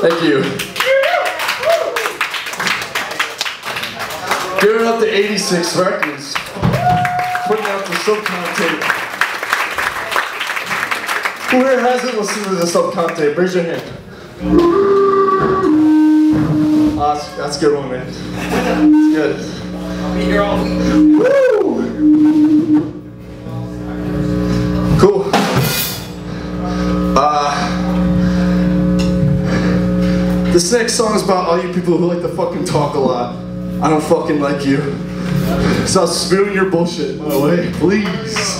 Thank you. Give it up to 86 Records. Putting out the Subcon tape. Who here hasn't listened to the Subcon tape? Raise your hand. That's a good one, man. That's good. I'll be here all week. Woo! Cool. This next song is about all you people who like to fucking talk a lot. I don't fucking like you. Stop spewing your bullshit my way, please.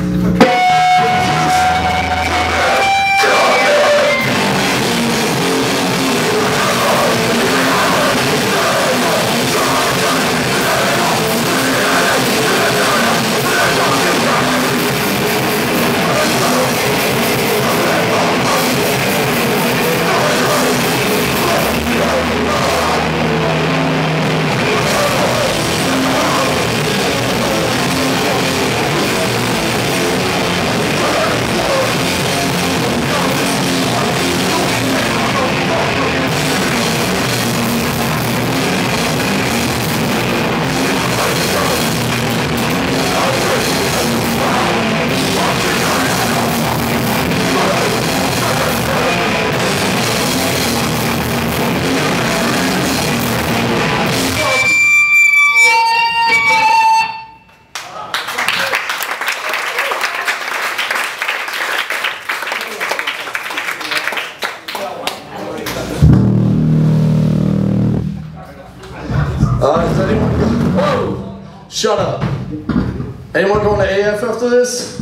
Is anyone whoa! Shut up. Anyone going to AF after this?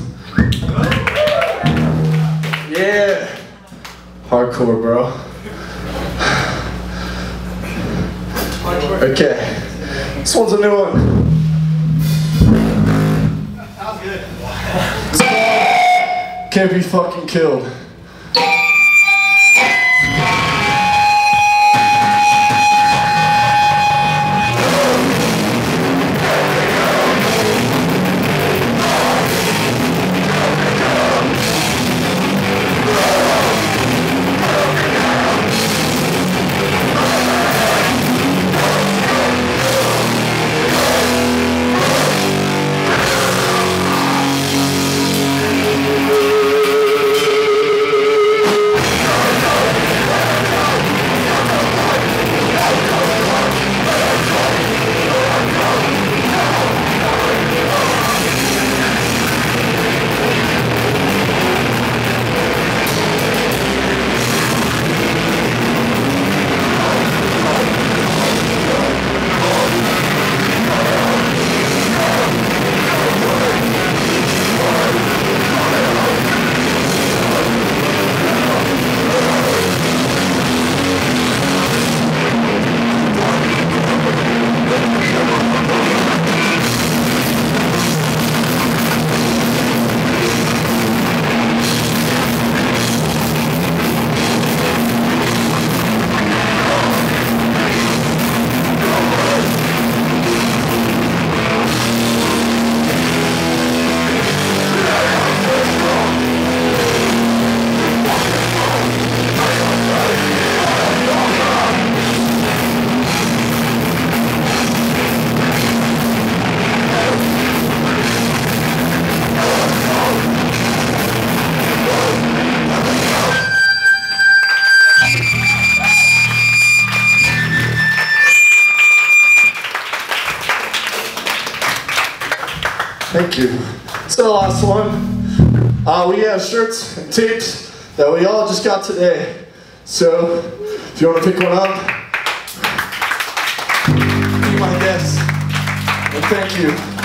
Yeah. Hardcore, bro. Okay. This one's a new one. Sounds good. It's called Can't Be Fucking Killed. Thank you. So the last one. We have shirts and tapes that we all just got today. So if you want to pick one up, be my guest. And thank you.